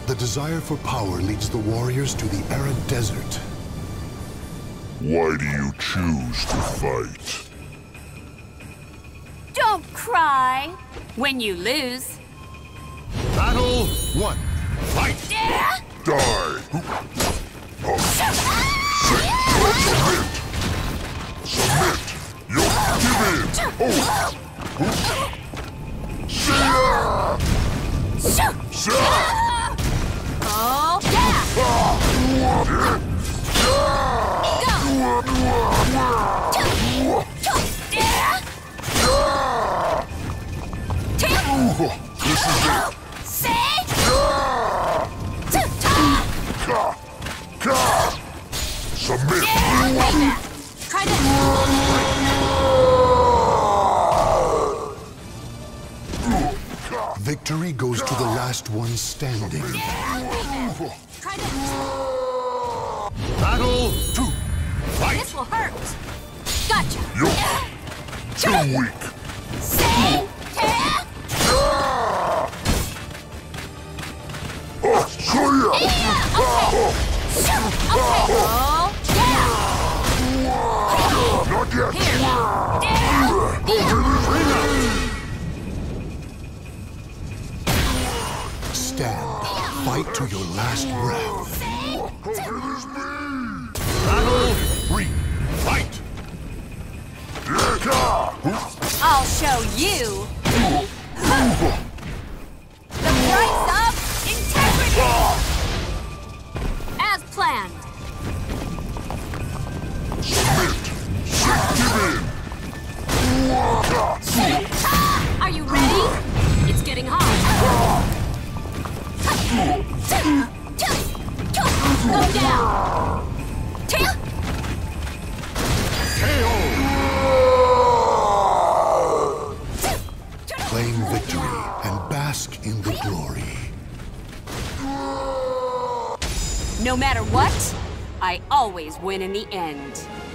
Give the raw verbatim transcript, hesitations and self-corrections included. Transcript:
The desire for power leads the warriors to the arid desert. Why do you choose to fight? Don't cry when you lose. Battle one. Fight! Yeah. Die! Oh. Submit! Submit! You'll give in! Oh! Oh, yeah! Go! This is it! Say! Submit! Try this! Victory goes to the last one standing. Try this! Battle two. Fight! This will hurt! Gotcha! You're too weak! Say! Oh, Korea! Oh, yeah! Not yet! Stand. Fight to your last breath. Battle three. Fight! I'll show you the price of integrity! As planned. Submit! Give in! Are you ready? It's getting hot. Go down. Claim victory and bask in the glory. No matter what, I always win in the end.